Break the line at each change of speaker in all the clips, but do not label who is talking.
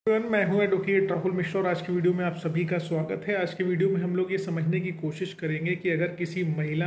मैं हूं एडवोकेट राहुल मिश्रा और आज की वीडियो में आप सभी का स्वागत है। आज की वीडियो में हम लोग ये समझने की कोशिश करेंगे कि अगर किसी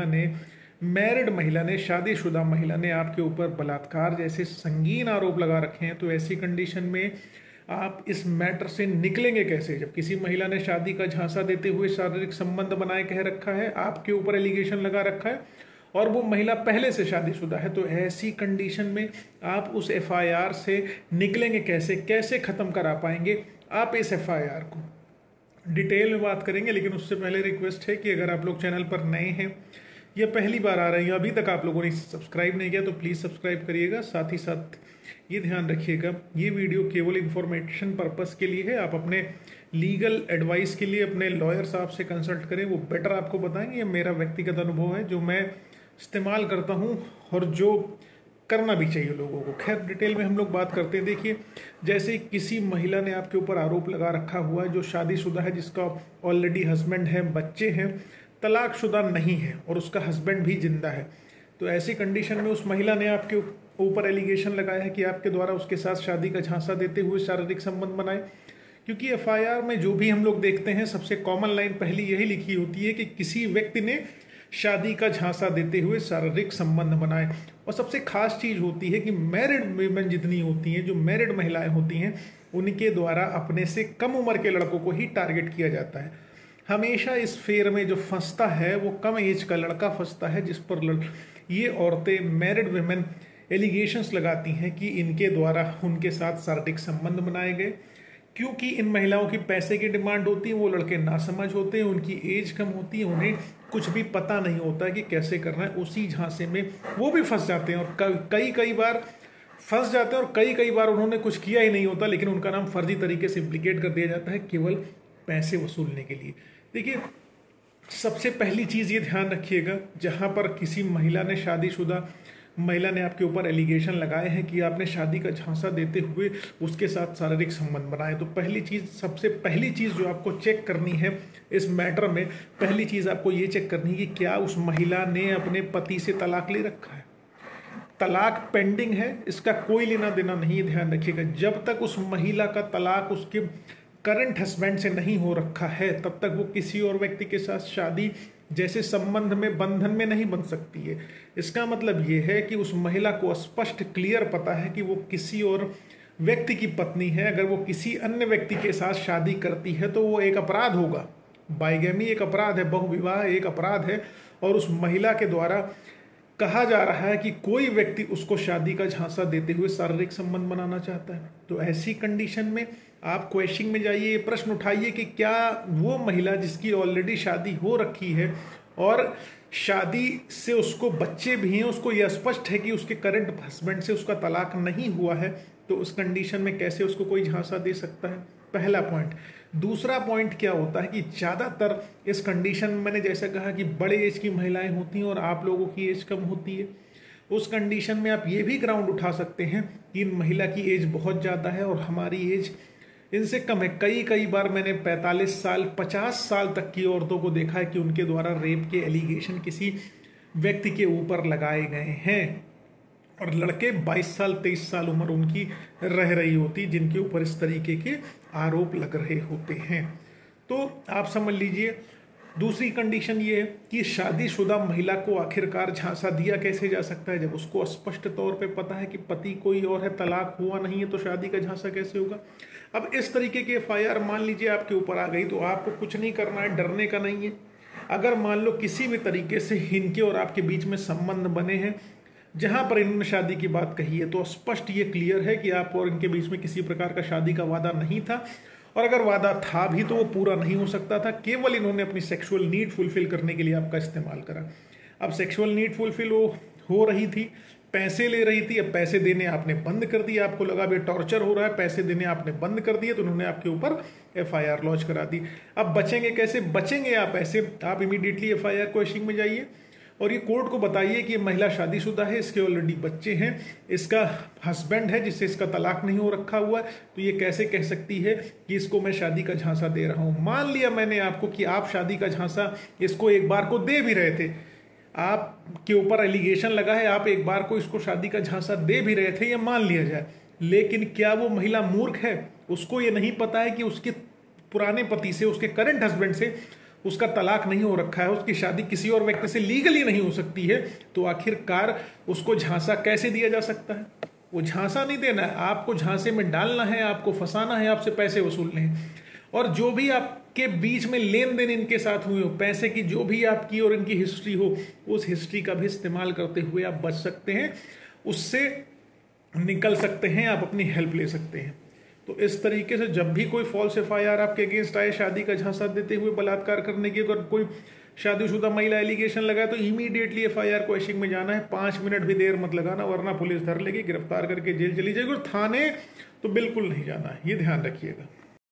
मैरिड महिला ने शादीशुदा महिला ने आपके ऊपर बलात्कार जैसे संगीन आरोप लगा रखे हैं, तो ऐसी कंडीशन में आप इस मैटर से निकलेंगे कैसे। जब किसी महिला ने शादी का झांसा देते हुए शारीरिक संबंध बनाए कह रखा है, आपके ऊपर एलिगेशन लगा रखा है और वो महिला पहले से शादीशुदा है, तो ऐसी कंडीशन में आप उस एफआईआर से निकलेंगे कैसे, कैसे ख़त्म करा पाएंगे आप इस एफआईआर को। डिटेल में बात करेंगे, लेकिन उससे पहले रिक्वेस्ट है कि अगर आप लोग चैनल पर नए हैं या पहली बार आ रहे हैं, अभी तक आप लोगों ने सब्सक्राइब नहीं किया तो प्लीज़ सब्सक्राइब करिएगा। साथ ही साथ ये ध्यान रखिएगा, ये वीडियो केवल इन्फॉर्मेशन पर्पस के लिए है। आप अपने लीगल एडवाइस के लिए अपने लॉयर साहब से कंसल्ट करें, वो बेटर आपको बताएंगे। ये मेरा व्यक्तिगत अनुभव है जो मैं इस्तेमाल करता हूँ और जो करना भी चाहिए लोगों को। खैर, डिटेल में हम लोग बात करते हैं। देखिए, जैसे किसी महिला ने आपके ऊपर आरोप लगा रखा हुआ है जो शादीशुदा है, जिसका ऑलरेडी हस्बैंड है, बच्चे हैं, तलाकशुदा नहीं है और उसका हस्बैंड भी जिंदा है, तो ऐसी कंडीशन में उस महिला ने आपके ऊपर एलिगेशन लगाया है कि आपके द्वारा उसके साथ शादी का झांसा देते हुए शारीरिक संबंध बनाए। क्योंकि एफआईआर में जो भी हम लोग देखते हैं, सबसे कॉमन लाइन पहली यही लिखी होती है कि किसी व्यक्ति ने शादी का झांसा देते हुए शारीरिक संबंध बनाए। और सबसे खास चीज होती है कि मैरिड वीमेन जितनी होती हैं, जो मैरिड महिलाएं होती हैं, उनके द्वारा अपने से कम उम्र के लड़कों को ही टारगेट किया जाता है। हमेशा इस फेर में जो फंसता है वो कम एज का लड़का फंसता है, जिस पर ये औरतें मैरिड वीमेन एलिगेशंस लगाती हैं कि इनके द्वारा उनके साथ शारीरिक संबंध बनाए गए। क्योंकि इन महिलाओं की पैसे की डिमांड होती है, वो लड़के नासमझ होते हैं, उनकी एज कम होती है, उन्हें कुछ भी पता नहीं होता कि कैसे करना है। उसी झांसे में वो भी फंस जाते हैं और कई बार फंस जाते हैं और कई बार उन्होंने कुछ किया ही नहीं होता, लेकिन उनका नाम फर्जी तरीके से इम्प्लीकेट कर दिया जाता है केवल पैसे वसूलने के लिए। देखिए, सबसे पहली चीज़ ये ध्यान रखिएगा, जहाँ पर किसी महिला ने शादीशुदा महिला ने आपके ऊपर एलिगेशन लगाए हैं कि आपने शादी का झांसा देते हुए उसके साथ शारीरिक संबंध बनाए, तो सबसे पहली चीज़ जो आपको चेक करनी है इस मैटर में, पहली चीज़ आपको ये चेक करनी है कि क्या उस महिला ने अपने पति से तलाक ले रखा है। तलाक पेंडिंग है, इसका कोई लेना देना नहीं है। ध्यान रखिएगा, जब तक उस महिला का तलाक उसके करंट हस्बैंड से नहीं हो रखा है, तब तक वो किसी और व्यक्ति के साथ शादी जैसे संबंध में, बंधन में नहीं बन सकती है। इसका मतलब ये है कि उस महिला को स्पष्ट क्लियर पता है कि वो किसी और व्यक्ति की पत्नी है। अगर वो किसी अन्य व्यक्ति के साथ शादी करती है तो वो एक अपराध होगा। बाइगैमी एक अपराध है, बहुविवाह एक अपराध है, और उस महिला के द्वारा कहा जा रहा है कि कोई व्यक्ति उसको शादी का झांसा देते हुए शारीरिक संबंध बनाना चाहता है। तो ऐसी कंडीशन में आप क्वेश्चन में जाइए, प्रश्न उठाइए कि क्या वो महिला जिसकी ऑलरेडी शादी हो रखी है और शादी से उसको बच्चे भी हैं, उसको यह स्पष्ट है कि उसके करंट हस्बैंड से उसका तलाक नहीं हुआ है, तो उस कंडीशन में कैसे उसको कोई झांसा दे सकता है। पहला पॉइंट। दूसरा पॉइंट क्या होता है कि ज़्यादातर इस कंडीशन में, मैंने जैसा कहा कि बड़े एज की महिलाएं होती हैं और आप लोगों की एज कम होती है, उस कंडीशन में आप ये भी ग्राउंड उठा सकते हैं कि इन महिला की एज बहुत ज़्यादा है और हमारी एज इनसे कम है। कई बार मैंने 45 साल 50 साल तक की औरतों को देखा है कि उनके द्वारा रेप के एलिगेशन किसी व्यक्ति के ऊपर लगाए गए हैं और लड़के 22 साल 23 साल उम्र उनकी रह रही होती, जिनके ऊपर इस तरीके के आरोप लग रहे होते हैं। तो आप समझ लीजिए, दूसरी कंडीशन ये है कि शादीशुदा महिला को आखिरकार झांसा दिया कैसे जा सकता है, जब उसको स्पष्ट तौर पे पता है कि पति कोई और है, तलाक हुआ नहीं है, तो शादी का झांसा कैसे होगा। अब इस तरीके के एफआईआर मान लीजिए आपके ऊपर आ गई, तो आपको कुछ नहीं करना है, डरने का नहीं है। अगर मान लो किसी भी तरीके से इनके और आपके बीच में संबंध बने हैं, जहां पर इन्होंने शादी की बात कही है, तो स्पष्ट ये क्लियर है कि आप और इनके बीच में किसी प्रकार का शादी का वादा नहीं था, और अगर वादा था भी तो वो पूरा नहीं हो सकता था। केवल इन्होंने अपनी सेक्सुअल नीड फुलफिल करने के लिए आपका इस्तेमाल करा। अब सेक्सुअल नीड फुलफिल हो रही थी, पैसे ले रही थी, अब पैसे देने आपने बंद कर दिया, आपको लगा भाई टॉर्चर हो रहा है, पैसे देने आपने बंद कर दिए, तो उन्होंने आपके ऊपर एफआईआर लॉन्च करा दी। अब बचेंगे कैसे? बचेंगे आप ऐसे, आप इमीडिएटली एफआईआर क्वेश्चन में जाइए और ये कोर्ट को बताइए कि ये महिला शादीशुदा है, इसके ऑलरेडी बच्चे हैं, इसका हस्बैंड है जिससे इसका तलाक नहीं हो रखा हुआ है, तो ये कैसे कह सकती है कि इसको मैं शादी का झांसा दे रहा हूँ। मान लिया मैंने आपको कि आप शादी का झांसा इसको एक बार को दे भी रहे थे, आपके ऊपर एलिगेशन लगा है, आप एक बार को इसको शादी का झांसा दे भी रहे थे, ये मान लिया जाए, लेकिन क्या वो महिला मूर्ख है? उसको ये नहीं पता है कि उसके पुराने पति से, उसके करंट हस्बैंड से उसका तलाक नहीं हो रखा है, उसकी शादी किसी और व्यक्ति से लीगली नहीं हो सकती है, तो आखिरकार उसको झांसा कैसे दिया जा सकता है? वो झांसा नहीं देना है, आपको झांसे में डालना है, आपको फंसाना है, आपसे पैसे वसूलने हैं। और जो भी आपके बीच में लेन देन इनके साथ हुए हो, पैसे की जो भी आपकी और इनकी हिस्ट्री हो, उस हिस्ट्री का भी इस्तेमाल करते हुए आप बच सकते हैं, उससे निकल सकते हैं, आप अपनी हेल्प ले सकते हैं। तो इस तरीके से जब भी कोई फॉल्स एफआईआर आपके अगेंस्ट आए, शादी का झांसा देते हुए बलात्कार करने की, अगर कोई शादीशुदा महिला एलिगेशन लगाए तो इमीडिएटली एफआईआर क्वेश्चनिंग में जाना है। 5 मिनट भी देर मत लगाना, वरना पुलिस धर लेगी, गिरफ्तार करके जेल चली जाएगी। और थाने तो बिल्कुल नहीं जाना है, ये ध्यान रखिएगा।